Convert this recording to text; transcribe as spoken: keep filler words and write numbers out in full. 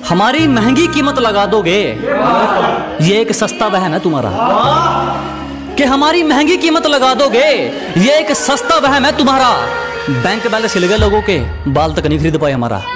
हमारी महंगी कीमत लगा दोगे, ये एक सस्ता वहम है तुम्हारा। कि हमारी महंगी कीमत लगा दोगे, ये एक सस्ता वहम है तुम्हारा। बैंक बैलेंस हिल गए लोगों के, बाल तक नहीं खरीद पाए हमारा।